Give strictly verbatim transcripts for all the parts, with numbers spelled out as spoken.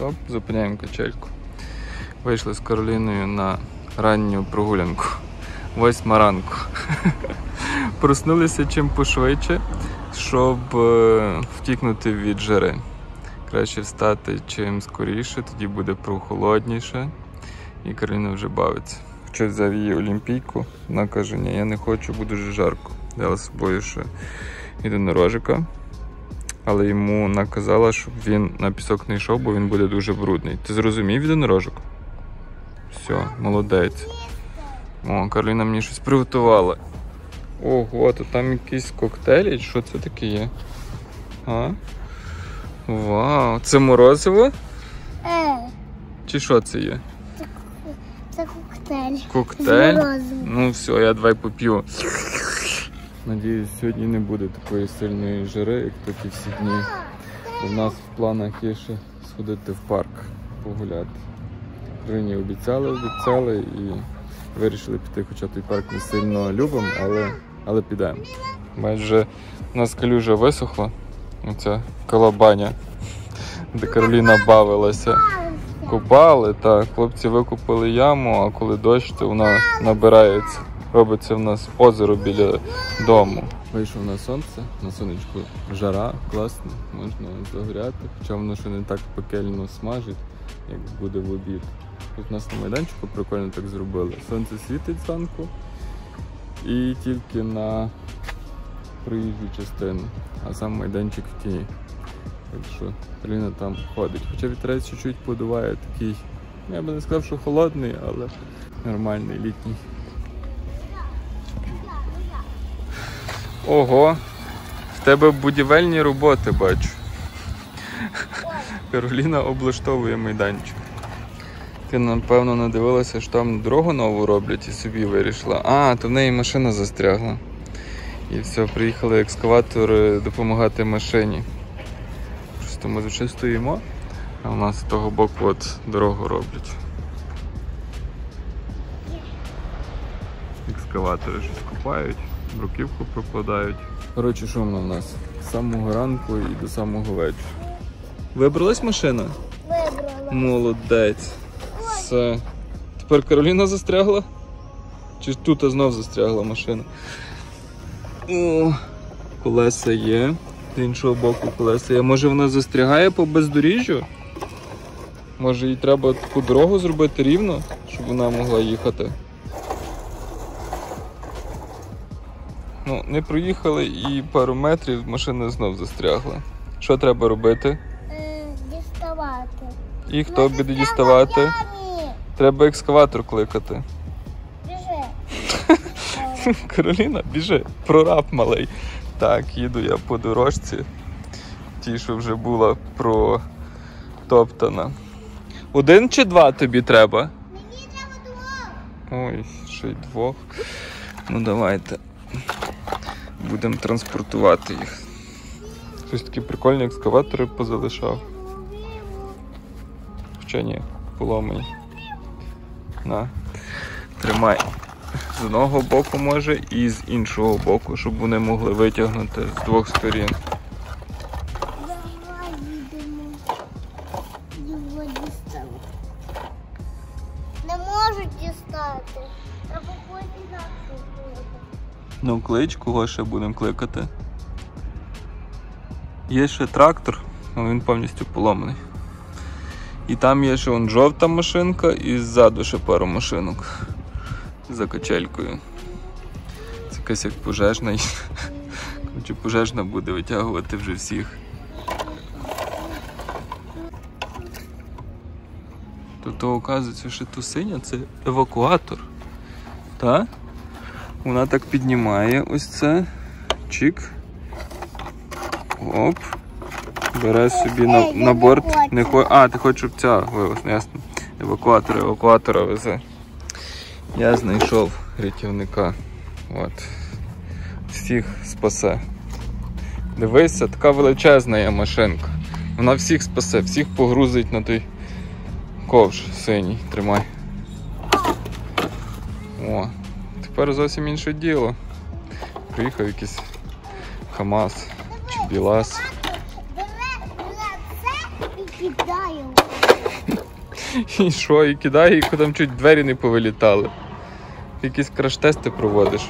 Оп, зупиняємо качельку. Вийшли з Кароліною на ранню прогулянку. Восьма ранку. Проснулися чим пошвидше, щоб втікнути від жари. Краще встати чим скоріше, тоді буде прохолодніше. І Кароліна вже бавиться. Вчора взяв її олімпійку, вона каже, ні, я не хочу, бо дуже жарко. Взяла з собою ще єдинорожика, але йому наказала, щоб він на пісок не йшов, бо він буде дуже брудний. Ти зрозумів, єдинорожик? Все, молодець. О, Кароліна мені щось приготувала. Ого, то там якісь коктейлі, що це таке є? А? Вау, це морозиво? Е. Чи що це є? Це, це коктейль. Коктейль? З морозивом. Ну все, я давай поп'ю. Надіюсь, сьогодні не буде такої сильної жари, як такі всі дні. У нас в планах є ще сходити в парк, погуляти. Кароліні обіцяли, обіцяли і вирішили піти, хоча той парк не сильно любимо, але, але підемо. Майже у нас калюжа висохла, оця колобаня, де Кароліна бавилася. Купали, так, хлопці викупили яму, а коли дощ, то вона набирається. Робиться в нас озеро біля дому. Вийшов на сонце, на сонечку жара, класно, можна загоряти, хоча воно ще не так пекельно смажить, як буде в обід. Тут у нас на майданчику прикольно так зробили. Сонце світить зранку і тільки на проїжджу частину, а сам майданчик в тіні. Так що Кароліна там ходить. Хоча вітерець чуть-чуть подуває такий, я би не сказав, що холодний, але нормальний, літній. Ого, в тебе будівельні роботи, бачу. Кароліна облаштовує майданчик. Ти, напевно, надивилася, що там дорогу нову роблять і собі вирішила. А, то в неї машина застрягла. І все, приїхали екскаватори допомагати машині. Просто ми тут ще стоїмо, а у нас з того боку от дорогу роблять. Екскаватори щось купають, бруківку прокладають. Коротше, що воно в нас? З самого ранку і до самого вечора. Вибралась машина? Вибрала. Молодець. Все. Тепер Кароліна застрягла? Чи тут знов застрягла машина? О, колеса є. З іншого боку колеса є. Може вона застрягає по бездоріжжю? Може їй треба таку дорогу зробити рівно, щоб вона могла їхати? Ну, не проїхали і пару метрів, машина знов застрягла. Що треба робити? Е, діставати. І хто буде діставати? Треба екскаватор кликати. Біжи. Кароліна, біжи, прораб малий. Так, їду я по дорожці. Ті, що вже була протоптана. Один чи два тобі треба? Мені треба двох. Ой, ще й двох. Ну давайте. Будемо транспортувати їх. Щось такі прикольні екскаватори позалишав. Хоча ні, поломані. На, тримай. З одного боку може і з іншого боку, щоб вони могли витягнути з двох сторін. Давай їдемо. Його дістати. Не можуть дістати. Треба когось інакше кликати. Ну клич, кого ще будемо кликати. Є ще трактор, але він повністю поломаний. І там є ще вон жовта машинка і ззаду ще пару машинок. За качелькою. Це якась як пожежна. Короче, пожежна буде витягувати вже всіх. Тобто, оказується, що ту синя це евакуатор. Так? Вона так піднімає ось це. Чик. Оп. Бере собі на, на борт. Не хо... А, ти хочеш, щоб ця вивезла, ясно. Евакуатор евакуатора везе. Я знайшов рятівника. От. Всіх спасе. Дивися, така величезна є машинка. Вона всіх спасе, всіх погрузить на той ковш синій. Тримай. О, тепер зовсім інше діло. Приїхав якийсь КамАЗ чи БілАЗ. Бере це і кидає. І що, і кидає, і там чуть двері не повилітали. Якісь краш-тести проводиш.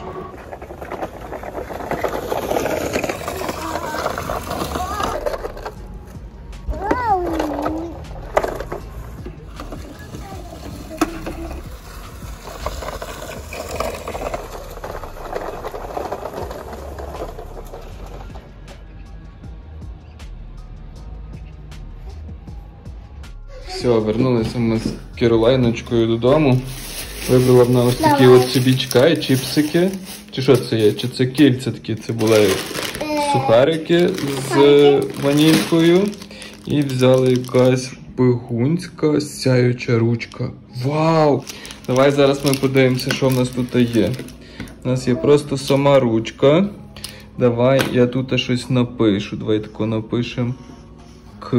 Все, вернулися ми з Кіролайночкою додому. Вибрала вона ось такі от собі чекає, чіпсики. Чи що це є? Чи це кільця такі цибулеві? Сухарики з ванількою. І взяли якась бігунська сяюча ручка. Вау! Давай зараз ми подивимося, що в нас тут є. У нас є просто сама ручка. Давай я тут щось напишу. Давай тако напишемо К.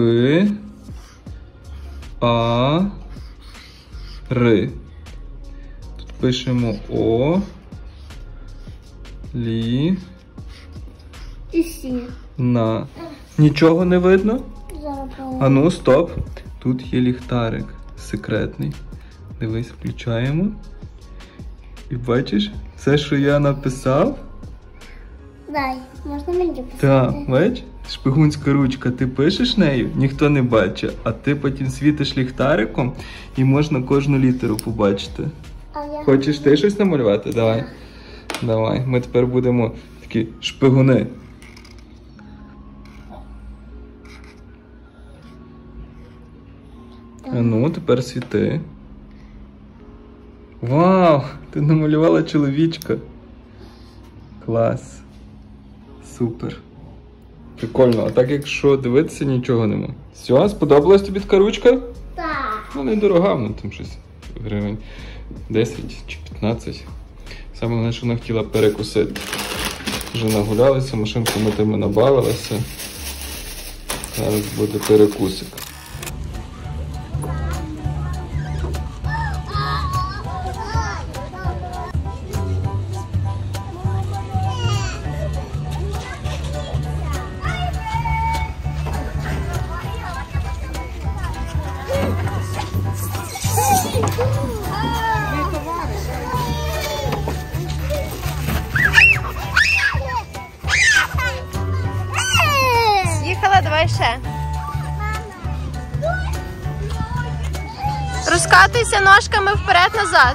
А. Р. Тут пишемо О. Лі. І сі. На. Нічого не видно? А ну, стоп. Тут є ліхтарик секретний. Дивись, включаємо. І бачиш, все, що я написав? Дай, можна мені писати? Так, бачиш? Шпигунська ручка, ти пишеш нею, ніхто не бачить, а ти потім світиш ліхтариком і можна кожну літеру побачити. А я... Хочеш ти щось намалювати? Давай. Давай, ми тепер будемо такі шпигуни. А ну, тепер світи. Вау! Ти намалювала чоловічка. Клас. Супер. Прикольно. А так якщо дивитися, нічого нема. Все, сподобалась тобі така ручка? Так. Ну, недорога, ну там щось гривень десять чи п'ятнадцять. Саме головне, що вона хотіла перекусити. Вже нагулялися, машинку ми тими набавилися. Зараз буде перекусик. З'їхала, давай ще. Розкатуйся ножками вперед-назад.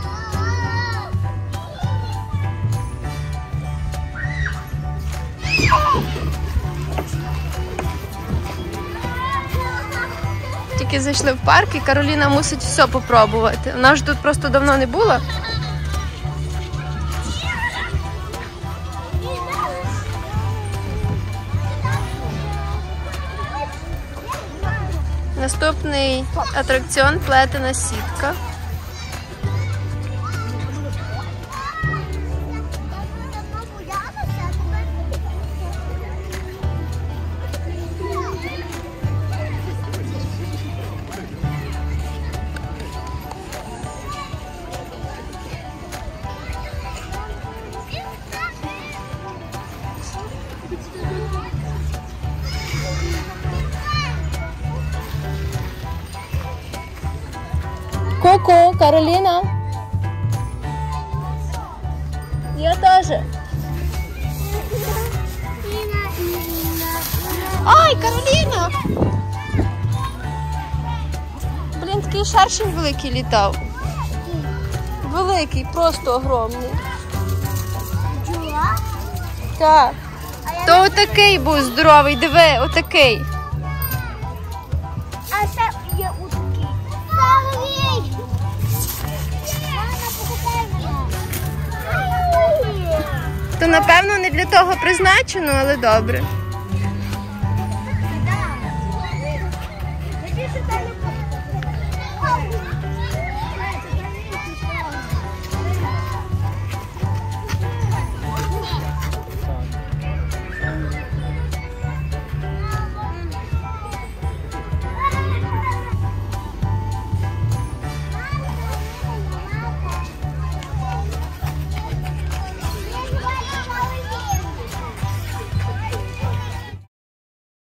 Тільки зайшли в парк і Кароліна мусить все попробувати. Вона ж тут просто давно не була. Наступний атракціон – плетена сітка. Ку-ку, Кароліна. Я теж. Ай, Кароліна! Блін, такий шершень великий літав. Великий, просто огромний. Так. То отакий був здоровий, диви, отакий. А ще є у такий. Старий! Мама, покупай мене. То, напевно, не для того призначено, але добре. Так.